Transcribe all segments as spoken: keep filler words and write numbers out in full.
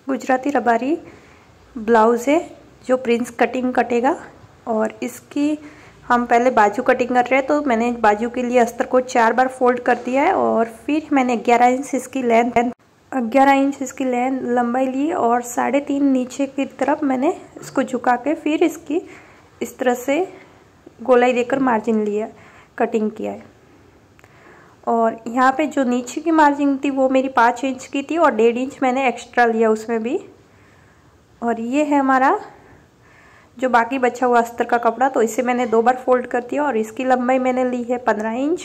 Gujarati Rabari blouse है जो Prince cutting कटेगा। और इसकी हम पहले बाजू कटिंग कर रहे हैं, तो मैंने बाजू के लिए अस्तर को चार बार फोल्ड कर दिया है और फिर मैंने ग्यारह इंच इसकी लेंथ ग्यारह इंच इसकी लेंथ लंबाई ली और साढ़े तीन नीचे की तरफ मैंने इसको झुका के फिर इसकी इस तरह से गोलाई देकर मार्जिन लिया, कटिंग किया है। और यहाँ पे जो नीचे की मार्जिन थी वो मेरी पाँच इंच की थी और डेढ़ इंच मैंने एक्स्ट्रा लिया उसमें भी। और ये है हमारा जो बाकी बचा हुआ अस्तर का कपड़ा, तो इसे मैंने दो बार फोल्ड कर दिया और इसकी लंबाई मैंने ली है पंद्रह इंच।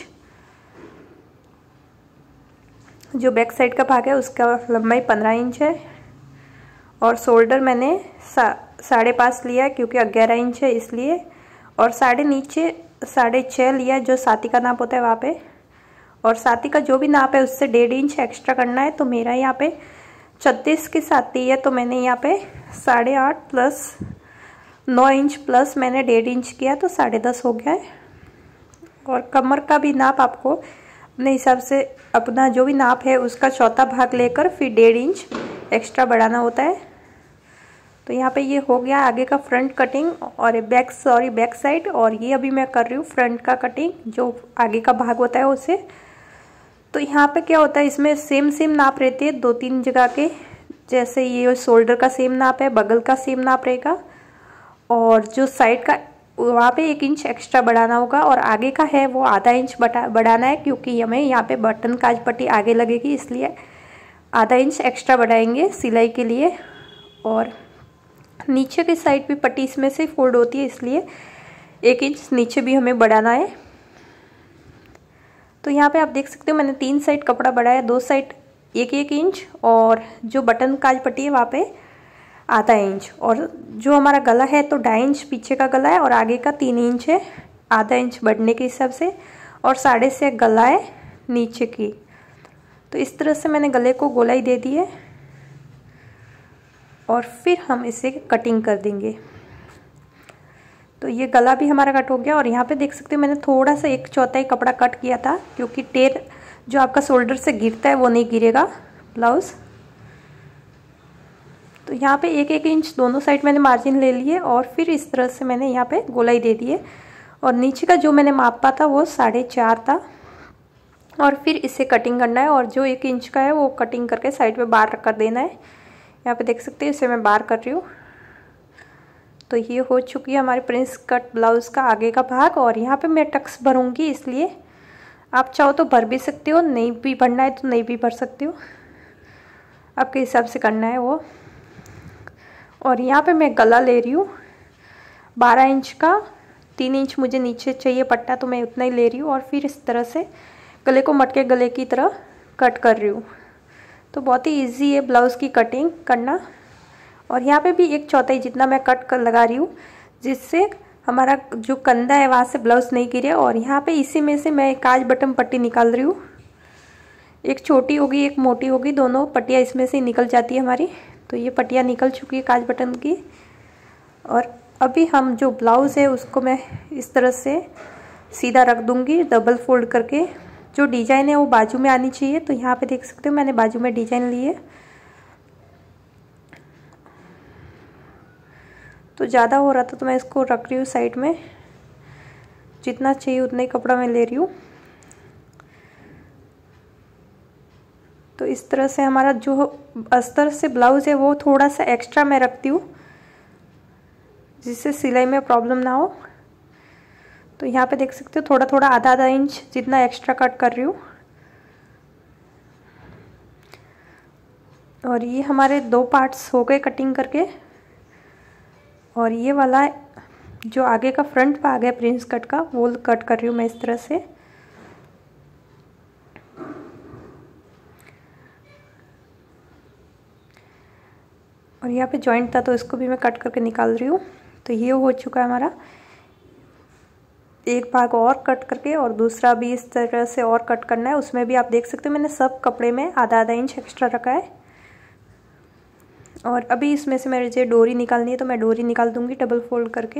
जो बैक साइड का भाग है उसका लंबाई पंद्रह इंच है और शोल्डर मैंने सा साढ़े पाँच लिया क्योंकि ग्यारह इंच है इसलिए। और साढ़े नीचे साढ़े छः लिया जो साथी का नाप होता है वहाँ पे। और साथी का जो भी नाप है उससे डेढ़ इंच एक्स्ट्रा करना है। तो मेरा यहाँ पे छत्तीस की साथी है, तो मैंने यहाँ पे साढ़े आठ प्लस नौ इंच प्लस मैंने डेढ़ इंच किया, तो साढ़े दस हो गया है। और कमर का भी नाप आपको अपने हिसाब से अपना जो भी नाप है उसका चौथा भाग लेकर फिर डेढ़ इंच एक्स्ट्रा बढ़ाना होता है। तो यहाँ पे ये हो गया आगे का फ्रंट कटिंग और बैक सॉरी बैक साइड। और ये अभी मैं कर रही हूँ फ्रंट का कटिंग, जो आगे का भाग होता है उसे। तो यहाँ पे क्या होता है, इसमें सेम सेम नाप रहते हैं दो तीन जगह के, जैसे ये शोल्डर का सेम नाप है, बगल का सेम नाप रहेगा और जो साइड का वहाँ पे एक इंच एक्स्ट्रा बढ़ाना होगा और आगे का है वो आधा इंच बढ़ा बढ़ाना है क्योंकि हमें यहाँ पे बटन काज पट्टी आगे लगेगी, इसलिए आधा इंच एक्स्ट्रा बढ़ाएंगे सिलाई के लिए। और नीचे की साइड भी पट्टी इसमें से फोल्ड होती है, इसलिए एक इंच नीचे भी हमें बढ़ाना है। तो यहाँ पे आप देख सकते हो मैंने तीन साइड कपड़ा बढ़ाया, दो साइड एक एक इंच और जो बटन काज पट्टी है वहाँ पे आधा इंच। और जो हमारा गला है तो ढाई इंच पीछे का गला है और आगे का तीन इंच है, आधा इंच बढ़ने के हिसाब से। और साढ़े से गला है नीचे की। तो इस तरह से मैंने गले को गोलाई दे दी है और फिर हम इसे कटिंग कर देंगे। तो ये गला भी हमारा कट हो गया। और यहाँ पे देख सकते हो मैंने थोड़ा सा एक चौथाई कपड़ा कट किया था क्योंकि टेर जो आपका शोल्डर से गिरता है वो नहीं गिरेगा ब्लाउज। तो यहाँ पे एक एक इंच दोनों साइड मैंने मार्जिन ले लिए और फिर इस तरह से मैंने यहाँ पे गोलाई दे दी है। और नीचे का जो मैंने मापा था वो साढ़े चार था और फिर इसे कटिंग करना है। और जो एक इंच का है वो कटिंग करके साइड में बार कर देना है। यहाँ पे देख सकते हैं इसे मैं बार कर रही हूँ। तो ये हो चुकी है हमारे प्रिंस कट ब्लाउज़ का आगे का भाग। और यहाँ पे मैं टक्स भरूंगी, इसलिए आप चाहो तो भर भी सकते हो, नहीं भी भरना है तो नहीं भी भर सकते हो, आपके हिसाब से करना है वो। और यहाँ पे मैं गला ले रही हूँ बारह इंच का, तीन इंच मुझे नीचे चाहिए पट्टा तो मैं उतना ही ले रही हूँ। और फिर इस तरह से गले को मटके गले की तरह कट कर रही हूँ। तो बहुत ही इजी है ब्लाउज़ की कटिंग करना। और यहाँ पे भी एक चौथाई जितना मैं कट कर लगा रही हूँ जिससे हमारा जो कंधा है वहाँ से ब्लाउज़ नहीं गिरे। और यहाँ पे इसी में से मैं काज बटन पट्टी निकाल रही हूँ, एक छोटी होगी एक मोटी होगी, दोनों पट्टियाँ इसमें से निकल जाती है हमारी। तो ये पट्टियाँ निकल चुकी है काज बटन की। और अभी हम जो ब्लाउज़ है उसको मैं इस तरह से सीधा रख दूँगी डबल फोल्ड करके। जो डिज़ाइन है वो बाजू में आनी चाहिए। तो यहाँ पे देख सकते हो मैंने बाजू में डिज़ाइन ली है। तो ज़्यादा हो रहा था तो मैं इसको रख रही हूँ साइड में, जितना चाहिए उतना ही कपड़ा मैं ले रही हूँ। तो इस तरह से हमारा जो अस्तर से ब्लाउज़ है वो थोड़ा सा एक्स्ट्रा मैं रखती हूँ जिससे सिलाई में प्रॉब्लम ना हो। तो यहाँ पे देख सकते हो थोड़ा थोड़ा आधा आधा इंच जितना एक्स्ट्रा कट कर रही हूँ। और ये हमारे दो पार्ट्स हो गए कटिंग करके। और ये वाला जो आगे का फ्रंट भाग है प्रिंस कट का वो कट कर रही हूँ मैं इस तरह से। और यहाँ पे जॉइंट था तो इसको भी मैं कट करके निकाल रही हूँ। तो ये हो चुका है हमारा एक भाग और कट करके, और दूसरा भी इस तरह से और कट करना है। उसमें भी आप देख सकते हो मैंने सब कपड़े में आधा आधा इंच एक्स्ट्रा रखा है। और अभी इसमें से मेरे जो डोरी निकालनी है तो मैं डोरी निकाल दूंगी डबल फोल्ड करके।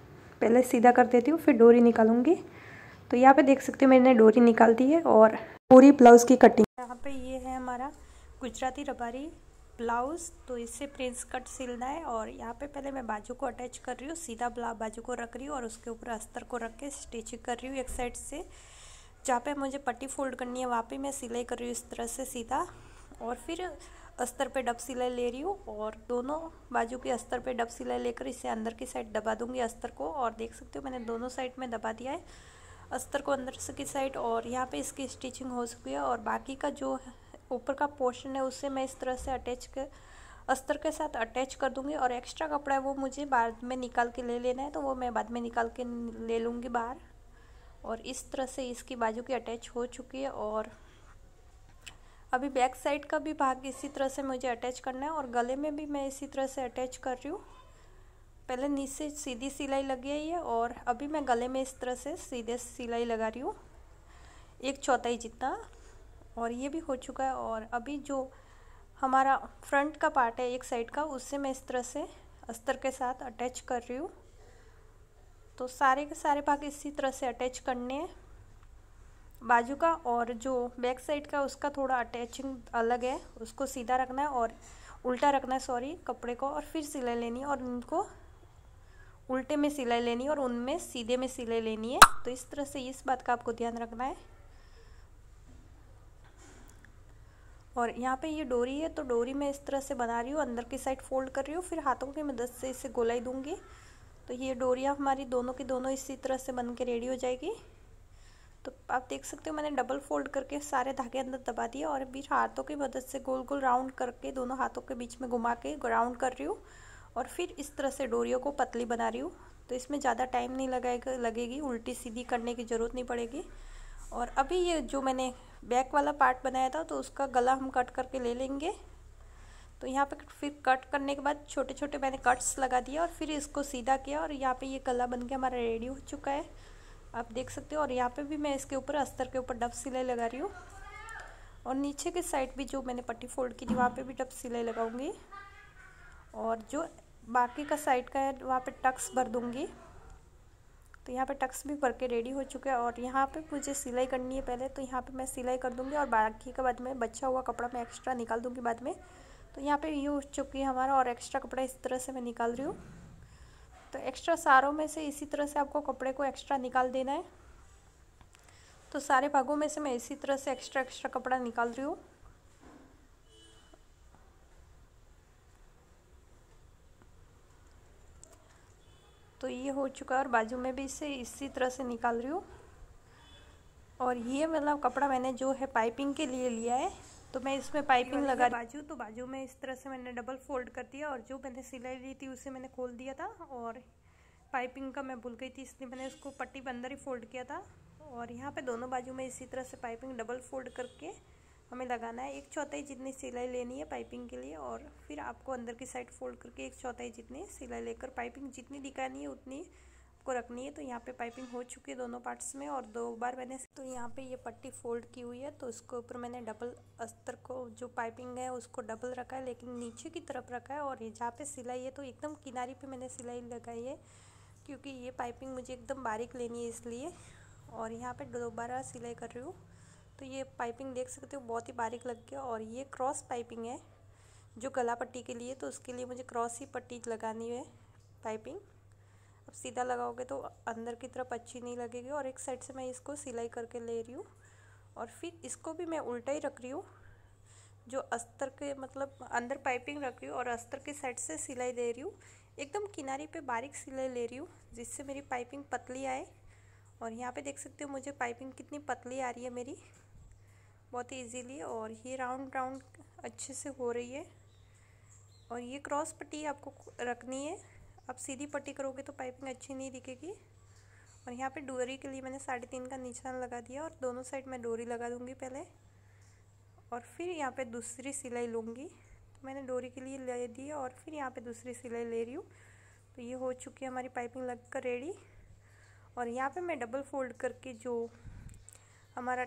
पहले सीधा कर देती हूँ फिर डोरी निकालूंगी। तो यहाँ पे देख सकते हो मैंने डोरी निकाल दी है और पूरी ब्लाउज़ की कटिंग। यहाँ पे ये है हमारा गुजराती रबारी ब्लाउज़, तो इससे प्रिंस कट सिलना है। और यहाँ पे पहले मैं बाजू को अटैच कर रही हूँ, सीधा बाजू को रख रही हूँ और उसके ऊपर अस्तर को रख के स्टिचिंग कर रही हूँ एक साइड से। जहाँ पे मुझे पट्टी फोल्ड करनी है वहाँ पे मैं सिलाई कर रही हूँ इस तरह से सीधा, और फिर अस्तर पे डब सिलाई ले रही हूँ और दोनों बाजू के अस्तर पे डब सिलाई लेकर इसे अंदर की साइड दबा दूँगी अस्तर को। और देख सकते हो मैंने दोनों साइड में दबा दिया है अस्तर को अंदर से की साइड, और यहाँ पे इसकी स्टिचिंग हो चुकी है। और बाकी का जो ऊपर का पोर्शन है उससे मैं इस तरह से अटैच कर अस्तर के साथ अटैच कर दूंगी। और एक्स्ट्रा कपड़ा है वो मुझे बाद में निकाल के ले लेना है, तो वो मैं बाद में निकाल के ले लूँगी बाहर। और इस तरह से इसकी बाजू की अटैच हो चुकी है। और अभी बैक साइड का भी भाग इसी तरह से मुझे अटैच करना है, और गले में भी मैं इसी तरह से अटैच कर रही हूँ। पहले नीचे सीधी सिलाई लगी है ये, और अभी मैं गले में इस तरह से सीधे सिलाई लगा रही हूँ एक चौथाई जितना, और ये भी हो चुका है। और अभी जो हमारा फ्रंट का पार्ट है एक साइड का, उससे मैं इस तरह से अस्तर के साथ अटैच कर रही हूँ। तो सारे के सारे भाग इसी तरह से अटैच करने हैं बाजू का, और जो बैक साइड का उसका थोड़ा अटैचिंग अलग है, उसको सीधा रखना है और उल्टा रखना है सॉरी कपड़े को, और फिर सिलाई लेनी है और उनको उल्टे में सिलाई लेनी है और उनमें सीधे में सिलाई लेनी है। तो इस तरह से इस बात का आपको ध्यान रखना है। और यहाँ पे ये डोरी है, तो डोरी मैं इस तरह से बना रही हूँ, अंदर की साइड फोल्ड कर रही हूँ, फिर हाथों की मदद से इसे गोलाई दूंगी। तो ये डोरियाँ हमारी दोनों की दोनों इसी तरह से बन के रेडी हो जाएगी। तो आप देख सकते हो मैंने डबल फोल्ड करके सारे धागे अंदर दबा दिए, और बीच हाथों की मदद से गोल गोल राउंड करके दोनों हाथों के बीच में घुमा के राउंड कर रही हूँ, और फिर इस तरह से डोरियों को पतली बना रही हूँ। तो इसमें ज़्यादा टाइम नहीं लगाएगा लगेगी, उल्टी सीधी करने की ज़रूरत नहीं पड़ेगी। और अभी ये जो मैंने बैक वाला पार्ट बनाया था तो उसका गला हम कट करके ले लेंगे। तो यहाँ पे फिर कट करने के बाद छोटे छोटे मैंने कट्स लगा दिया और फिर इसको सीधा किया, और यहाँ पे ये गला बन के हमारा रेडी हो चुका है, आप देख सकते हो। और यहाँ पे भी मैं इसके ऊपर अस्तर के ऊपर डब सिलाई लगा रही हूँ, और नीचे के साइड भी जो मैंने पट्टी फोल्ड की थी वहाँ पे भी डब सिलाई लगाऊंगी, और जो बाकी का साइड का है वहाँ पे टक्स भर दूंगी। तो यहाँ पे टक्स भी भर के रेडी हो चुका है, और यहाँ पे मुझे सिलाई करनी है पहले, तो यहाँ पे मैं सिलाई कर दूंगी और बाकी का बाद में बचा हुआ कपड़ा मैं एक्स्ट्रा निकाल दूंगी बाद में। तो यहाँ पे ये हो चुकी है हमारा, और एक्स्ट्रा कपड़ा इस तरह से मैं निकाल रही हूँ। तो एक्स्ट्रा सारों में से इसी तरह से आपको कपड़े को एक्स्ट्रा निकाल देना है। तो सारे भागों में से मैं इसी तरह से एक्स्ट्रा एक्स्ट्रा कपड़ा निकाल रही हूँ। तो ये हो चुका है, और बाजू में भी इसे इसी तरह से निकाल रही हूँ। और ये मतलब कपड़ा मैंने जो है पाइपिंग के लिए लिया है, तो मैं इसमें पाइपिंग लगा बाजू तो बाजू में इस तरह से मैंने डबल फोल्ड कर दिया, और जो मैंने सिलाई ली थी उसे मैंने खोल दिया था, और पाइपिंग का मैं भूल गई थी इसलिए मैंने उसको पट्टी पे अंदर ही फोल्ड किया था। और यहाँ पे दोनों बाजू में इसी तरह से पाइपिंग डबल फोल्ड करके हमें लगाना है। एक चौथाई जितनी सिलाई लेनी है पाइपिंग के लिए, और फिर आपको अंदर की साइड फोल्ड करके एक चौथाई जितनी सिलाई लेकर पाइपिंग जितनी दिखानी है उतनी आपको रखनी है। तो यहाँ पे पाइपिंग हो चुकी है दोनों पार्ट्स में, और दो बार मैंने तो यहाँ पे ये पट्टी फोल्ड की हुई है, तो उसके ऊपर मैंने डबल अस्तर को जो पाइपिंग है उसको डबल रखा है, लेकिन नीचे की तरफ रखा है। और ये जहाँ पे सिलाई है तो एकदम किनारी पे मैंने सिलाई लगाई है, क्योंकि ये पाइपिंग मुझे एकदम बारीक लेनी है इसलिए। और यहाँ पे दोबारा सिलाई कर रही हूँ, तो ये पाइपिंग देख सकते हो बहुत ही बारीक लग गया। और ये क्रॉस पाइपिंग है जो गला पट्टी के लिए, तो उसके लिए मुझे क्रॉस ही पट्टी लगानी है पाइपिंग। अब सीधा लगाओगे तो अंदर की तरफ अच्छी नहीं लगेगी। और एक साइड से मैं इसको सिलाई करके ले रही हूँ, और फिर इसको भी मैं उल्टा ही रख रही हूँ, जो अस्तर के मतलब अंदर पाइपिंग रख रही हूँ और अस्तर के साइड से सिलाई दे रही हूँ। एकदम किनारी पे बारीक सिलाई ले रही हूँ जिससे मेरी पाइपिंग पतली आए। और यहाँ पे देख सकते हो मुझे पाइपिंग कितनी पतली आ रही है मेरी, बहुत ही इजीली। और ये राउंड राउंड अच्छे से हो रही है। और ये क्रॉस पट्टी आपको रखनी है, आप सीधी पट्टी करोगे तो पाइपिंग अच्छी नहीं दिखेगी। और यहाँ पे डोरी के लिए मैंने साढ़े तीन का निशान लगा दिया, और दोनों साइड मैं डोरी लगा दूँगी पहले, और फिर यहाँ पे दूसरी सिलाई लूँगी। तो मैंने डोरी के लिए ले दी, और फिर यहाँ पे दूसरी सिलाई ले रही हूँ। तो ये हो चुकी है हमारी पाइपिंग लग कर रेडी। और यहाँ पे मैं डबल फोल्ड करके जो हमारा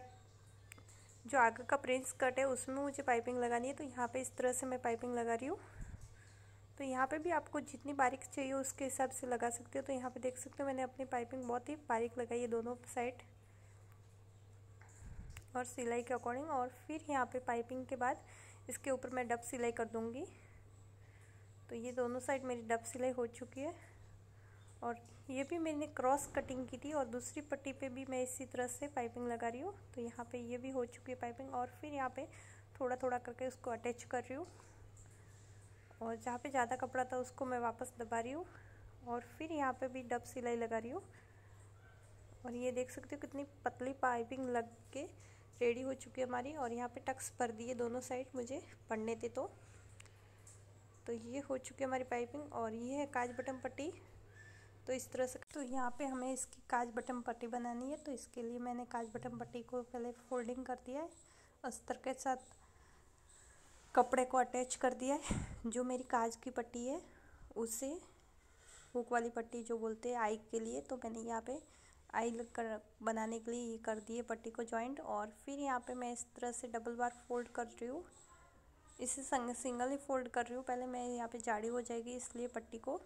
जो आगे का प्रिंस कट है उसमें मुझे पाइपिंग लगानी है। तो यहाँ पे इस तरह से मैं पाइपिंग लगा रही हूँ। तो यहाँ पे भी आपको जितनी बारीक चाहिए उसके हिसाब से लगा सकते हो। तो यहाँ पे देख सकते हो मैंने अपनी पाइपिंग बहुत ही बारीक लगाई है दोनों साइड। और सिलाई के अकॉर्डिंग। और फिर यहाँ पे पाइपिंग के बाद इसके ऊपर मैं डब सिलाई कर दूँगी। तो ये दोनों साइड मेरी डब सिलाई हो चुकी है। और ये भी मैंने क्रॉस कटिंग की थी और दूसरी पट्टी पे भी मैं इसी तरह से पाइपिंग लगा रही हूँ। तो यहाँ पे ये भी हो चुकी है पाइपिंग। और फिर यहाँ पे थोड़ा थोड़ा करके उसको अटैच कर रही हूँ और जहाँ पे ज़्यादा कपड़ा था उसको मैं वापस दबा रही हूँ और फिर यहाँ पे भी डब सिलाई लगा रही हूँ। और ये देख सकते हो कितनी पतली पाइपिंग लग के रेडी हो चुकी है हमारी। और यहाँ पे टक्स भर दिए दोनों साइड मुझे पड़ने थे तो तो ये हो चुकी है हमारी पाइपिंग। और ये है काज बटन पट्टी। तो इस तरह से तो यहाँ पे हमें इसकी काज बटन पट्टी बनानी है। तो इसके लिए मैंने काज बटन पट्टी को पहले फोल्डिंग कर दिया है, अस्तर के साथ कपड़े को अटैच कर दिया है। जो मेरी काज की पट्टी है उसे हुक वाली पट्टी जो बोलते हैं आई के लिए, तो मैंने यहाँ पे आई कर बनाने के लिए ये कर दिए पट्टी को जॉइंट। और फिर यहाँ पे मैं इस तरह से डबल बार फोल्ड कर रही हूँ। इसे सिंगल ही फोल्ड कर रही हूँ, पहले मैं यहाँ पे जाड़ी हो जाएगी इसलिए पट्टी को।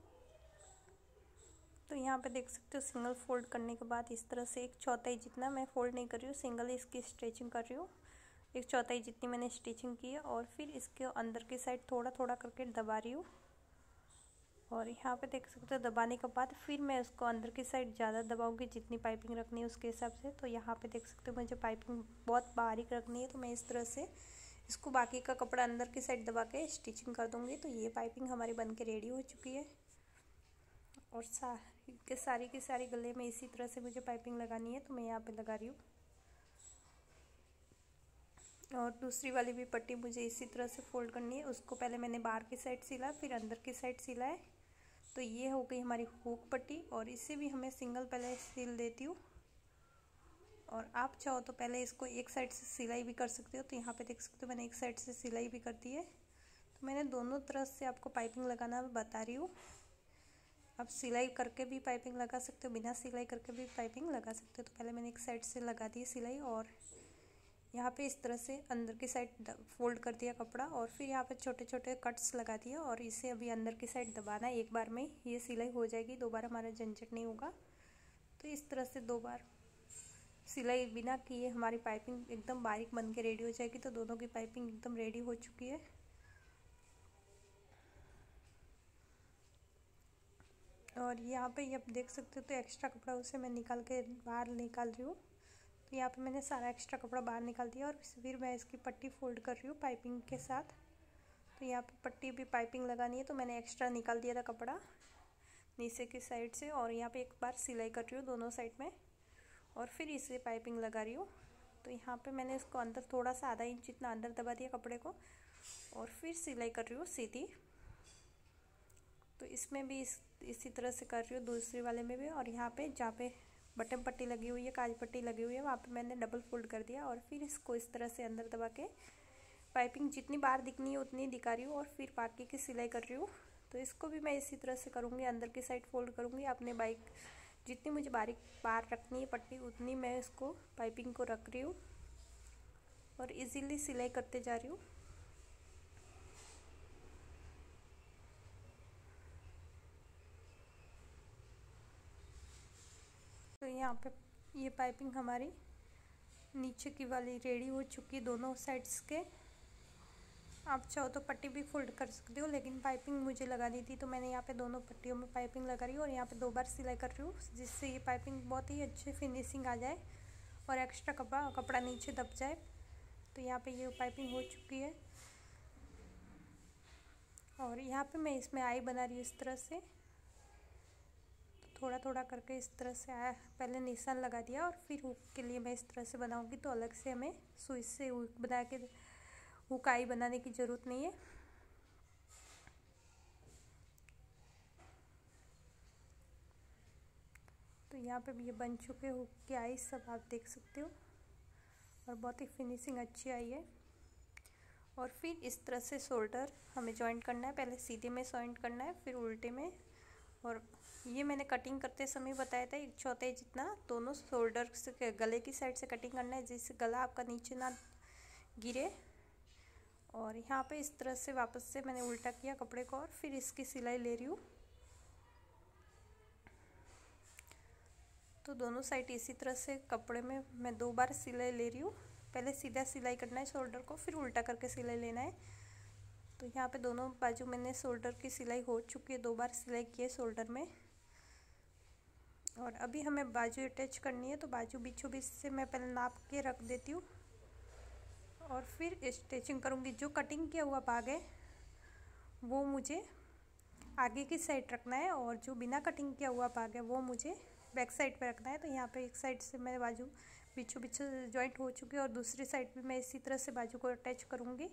तो यहाँ पे देख सकते हो सिंगल फोल्ड करने के बाद इस तरह से एक चौथाई जितना मैं फोल्ड नहीं कर रही हूँ, सिंगल इसकी स्टिचिंग कर रही हूँ। एक चौथाई जितनी मैंने स्टिचिंग की है और फिर इसके अंदर की साइड थोड़ा थोड़ा करके दबा रही हूँ। और यहाँ पे देख सकते हो दबाने के बाद फिर मैं उसको अंदर की साइड ज़्यादा दबाऊंगी जितनी पाइपिंग रखनी है उसके हिसाब से। तो यहाँ पे देख सकते हो मुझे पाइपिंग बहुत बारीक रखनी है, तो मैं इस तरह से इसको बाकी का कपड़ा अंदर की साइड दबा के स्टिचिंग कर दूँगी। तो ये पाइपिंग हमारी बन के रेडी हो चुकी है। और सारी के सारी की सारी गले में इसी तरह से मुझे पाइपिंग लगानी है, तो मैं यहाँ पे लगा रही हूँ। और दूसरी वाली भी पट्टी मुझे इसी तरह से फोल्ड करनी है। उसको पहले मैंने बाहर की साइड सिला, फिर अंदर की साइड सिला है। तो ये हो गई हमारी हुक पट्टी। और इसे भी हमें सिंगल पहले सिल देती हूँ। और आप चाहो तो पहले इसको एक साइड से सिलाई भी कर सकते हो। तो यहाँ पे देख सकते हो मैंने एक साइड से सिलाई भी कर दी है। तो मैंने दोनों तरफ से आपको पाइपिंग लगाना बता रही हूँ। आप सिलाई करके भी पाइपिंग लगा सकते हो, बिना सिलाई करके भी पाइपिंग लगा सकते हो। तो पहले मैंने एक साइड से लगा दी सिलाई और यहाँ पे इस तरह से अंदर की साइड फोल्ड कर दिया कपड़ा। और फिर यहाँ पे छोटे छोटे कट्स लगा दिए और इसे अभी अंदर की साइड दबाना है। एक बार में ये सिलाई हो जाएगी, दो बार हमारा झंझट नहीं होगा। तो इस तरह से दो बार सिलाई बिना किए हमारी पाइपिंग एकदम बारीक बन के रेडी हो जाएगी। तो दोनों की पाइपिंग एकदम रेडी हो चुकी है। और यहाँ पे आप देख सकते हो तो एक्स्ट्रा कपड़ा उसे मैं निकाल के बाहर निकाल रही हूँ। तो यहाँ पे मैंने सारा एक्स्ट्रा कपड़ा बाहर निकाल दिया और फिर मैं इसकी पट्टी फोल्ड कर रही हूँ पाइपिंग के साथ। तो यहाँ पे पट्टी भी पाइपिंग लगानी है, तो मैंने एक्स्ट्रा निकाल दिया था कपड़ा नीचे की साइड से। और यहाँ पे एक बार सिलाई कर रही हूँ दोनों साइड में और फिर इसे पाइपिंग लगा रही हूँ। तो यहाँ पे मैंने इसको अंदर थोड़ा सा आधा इंच जितना अंदर दबा दिया कपड़े को और फिर सिलाई कर रही हूँ सीधी। तो इसमें भी इस इसी तरह से कर रही हूँ दूसरे वाले में भी। और यहाँ पे जहाँ पे बटन पट्टी लगी हुई है, काज पट्टी लगी हुई है, वहाँ पे मैंने डबल फोल्ड कर दिया और फिर इसको इस तरह से अंदर दबा के पाइपिंग जितनी बार दिखनी है उतनी दिखा रही हूँ और फिर बाकी की सिलाई कर रही हूँ। तो इसको भी मैं इसी तरह से करूँगी, अंदर की साइड फोल्ड करूँगी। अपने बाइक जितनी मुझे बारीक बार रखनी है पट्टी उतनी मैं इसको पाइपिंग को रख रही हूँ और इजीली सिलाई करते जा रही हूँ। तो यहाँ पे ये पाइपिंग हमारी नीचे की वाली रेडी हो चुकी है दोनों साइड्स के। आप चाहो तो पट्टी भी फोल्ड कर सकते हो, लेकिन पाइपिंग मुझे लगानी थी तो मैंने यहाँ पे दोनों पट्टियों में पाइपिंग लगा रही हूँ और यहाँ पे दो बार सिलाई कर रही हूँ, जिससे ये पाइपिंग बहुत ही अच्छी फिनिशिंग आ जाए और एक्स्ट्रा कपड़ा कपड़ा नीचे दब जाए। तो यहाँ पे ये पाइपिंग हो चुकी है और यहाँ पे मैं इसमें आई बना रही हूँ इस तरह से। थोड़ा थोड़ा करके इस तरह से आया, पहले निशान लगा दिया और फिर हुक के लिए मैं इस तरह से बनाऊंगी। तो अलग से हमें सुई से हुक बना के हुक आई बनाने की ज़रूरत नहीं है। तो यहाँ पे भी ये बन चुके हुक की आई सब आप देख सकते हो और बहुत ही फिनिशिंग अच्छी आई है। और फिर इस तरह से शोल्डर हमें जॉइंट करना है, पहले सीधे में जॉइंट करना है फिर उल्टे में। और ये मैंने कटिंग करते समय बताया था एक चौथाई जितना दोनों शोल्डर से गले की साइड से कटिंग करना है, जिससे गला आपका नीचे ना गिरे। और यहाँ पे इस तरह से वापस से मैंने उल्टा किया कपड़े को और फिर इसकी सिलाई ले रही हूँ। तो दोनों साइड इसी तरह से कपड़े में मैं दो बार सिलाई ले रही हूँ। पहले सीधा सिलाई करना है शोल्डर को, फिर उल्टा करके सिलाई लेना है। तो यहाँ पे दोनों बाजू मैंने शोल्डर की सिलाई हो चुकी है, दो बार सिलाई की है शोल्डर में। और अभी हमें बाजू अटैच करनी है, तो बाजू बीचों बीच से मैं पहले नाप के रख देती हूँ और फिर स्टिचिंग करूँगी। जो कटिंग किया हुआ भाग है वो मुझे आगे की साइड रखना है और जो बिना कटिंग किया हुआ भाग है वो मुझे बैक साइड पे रखना है। तो यहाँ पे एक साइड से मेरे बाजू बीचों बीच जॉइंट हो चुकी है और दूसरी साइड भी मैं इसी तरह से बाजू को अटैच करूँगी।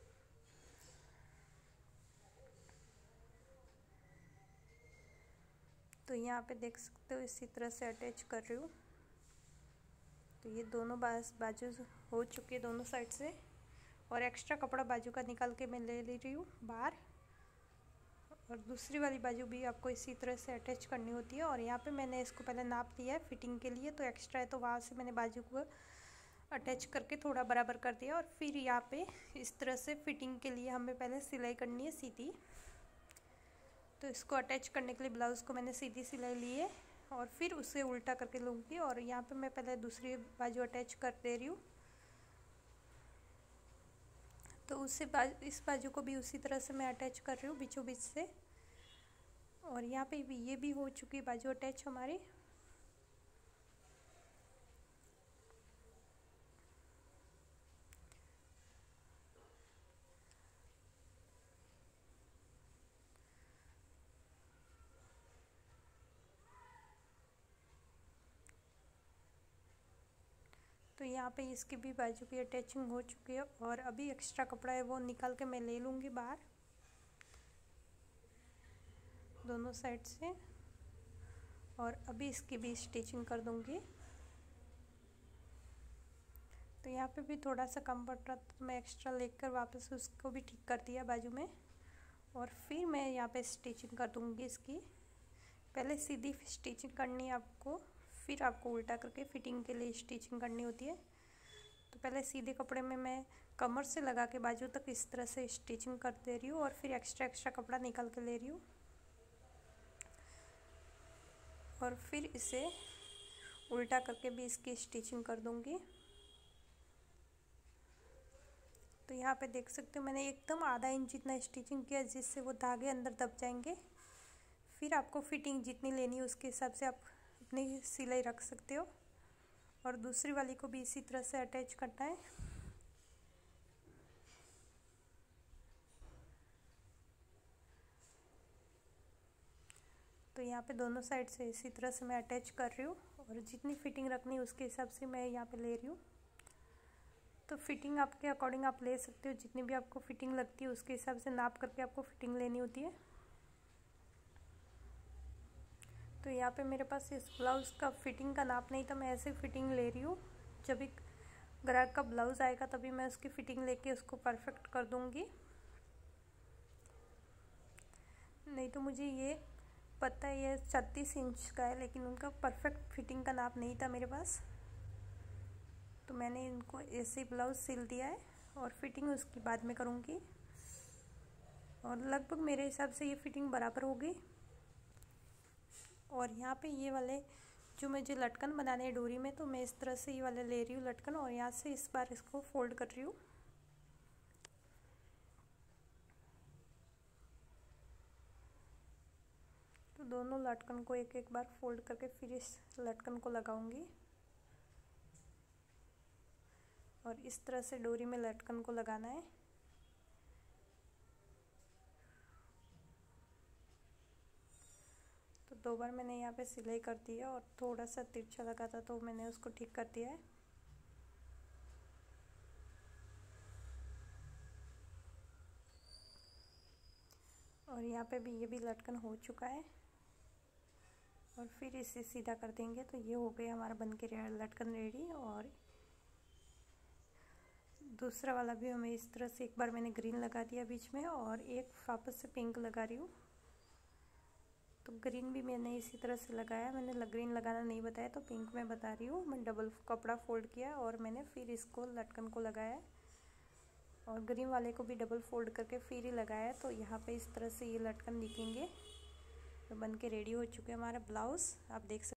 तो यहाँ पे देख सकते हो इसी तरह से अटैच कर रही हूँ। तो ये दोनों बाज बाजू हो चुकी है दोनों साइड से, और एक्स्ट्रा कपड़ा बाजू का निकाल के मैं ले ले रही हूँ बाहर। और दूसरी वाली बाजू भी आपको इसी तरह से अटैच करनी होती है। और यहाँ पे मैंने इसको पहले नाप लिया है फिटिंग के लिए, तो एक्स्ट्रा है तो वहाँ से मैंने बाजू को अटैच करके थोड़ा बराबर कर दिया। और फिर यहाँ पे इस तरह से फिटिंग के लिए हमें पहले सिलाई करनी है सीधी। तो इसको अटैच करने के लिए ब्लाउज़ को मैंने सीधी सिलाई ली है और फिर उसे उल्टा करके लूँगी। और यहाँ पे मैं पहले दूसरी बाजू अटैच कर दे रही हूँ। तो उससे बाजू इस बाजू को भी उसी तरह से मैं अटैच कर रही हूँ बीचों बीच से। और यहाँ पे भी ये भी हो चुकी है बाजू अटैच हमारी। तो यहाँ पे इसकी भी बाजू की अटैचिंग हो चुकी है। और अभी एक्स्ट्रा कपड़ा है वो निकाल के मैं ले लूँगी बाहर दोनों साइड से, और अभी इसकी भी स्टिचिंग कर दूँगी। तो यहाँ पे भी थोड़ा सा कम पड़ रहा था तो मैं एक्स्ट्रा लेकर वापस उसको भी ठीक कर दिया बाजू में। और फिर मैं यहाँ पे स्टिचिंग कर दूँगी इसकी। पहले सीधी स्टिचिंग करनी है आपको, फिर आपको उल्टा करके फिटिंग के लिए स्टिचिंग करनी होती है। तो पहले सीधे कपड़े में मैं कमर से लगा के बाजू तक इस तरह से स्टिचिंग कर दे रही हूँ और फिर एक्स्ट्रा एक्स्ट्रा कपड़ा निकाल के ले रही हूँ और फिर इसे उल्टा करके भी इसकी स्टिचिंग कर दूँगी। तो यहाँ पे देख सकते हो मैंने एकदम आधा इंच जितना स्टिचिंग किया जिससे वो धागे अंदर दब जाएंगे। फिर आपको फिटिंग जितनी लेनी है उसके हिसाब से आप अपनी सिलाई रख सकते हो। और दूसरी वाली को भी इसी तरह से अटैच करना है। तो यहाँ पे दोनों साइड से इसी तरह से मैं अटैच कर रही हूँ और जितनी फिटिंग रखनी है उसके हिसाब से मैं यहाँ पे ले रही हूँ। तो फिटिंग आपके अकॉर्डिंग आप ले सकते हो, जितनी भी आपको फिटिंग लगती है उसके हिसाब से नाप करके आपको फिटिंग लेनी होती है। तो यहाँ पे मेरे पास इस ब्लाउज़ का फिटिंग का नाप नहीं था, मैं ऐसे फिटिंग ले रही हूँ। जब एक ग्राहक का ब्लाउज़ आएगा तभी मैं उसकी फ़िटिंग लेके उसको परफेक्ट कर दूँगी। नहीं तो मुझे ये पता है ये छत्तीस इंच का है, लेकिन उनका परफेक्ट फिटिंग का नाप नहीं था मेरे पास, तो मैंने इनको ऐसे ब्लाउज़ सिल दिया है और फिटिंग उसकी बाद में करूँगी। और लगभग मेरे हिसाब से ये फिटिंग बराबर होगी। और यहाँ पे ये वाले जो मुझे लटकन बनाने हैं डोरी में, तो मैं इस तरह से ये वाले ले रही हूँ लटकन और यहाँ से इस बार इसको फोल्ड कर रही हूँ। तो दोनों लटकन को एक एक बार फोल्ड करके फिर इस लटकन को लगाऊंगी और इस तरह से डोरी में लटकन को लगाना है। तो दो बार मैंने यहाँ पे सिलाई कर दी है और थोड़ा सा तिरछा लगा था तो मैंने उसको ठीक कर दिया है। और यहाँ पे भी ये भी लटकन हो चुका है और फिर इसे सीधा कर देंगे। तो ये हो गया हमारा बन के लटकन रेडी। और दूसरा वाला भी हमें इस तरह से एक बार मैंने ग्रीन लगा दिया बीच में और एक वापस से पिंक लगा रही हूँ। तो ग्रीन भी मैंने इसी तरह से लगाया, मैंने ग्रीन लगाना नहीं बताया तो पिंक में बता रही हूँ। मैं डबल कपड़ा फोल्ड किया और मैंने फिर इसको लटकन को लगाया और ग्रीन वाले को भी डबल फोल्ड करके फिर ही लगाया। तो यहाँ पे इस तरह से ये लटकन दिखेंगे। तो बन के रेडी हो चुके हैं हमारा ब्लाउज़, आप देख सकते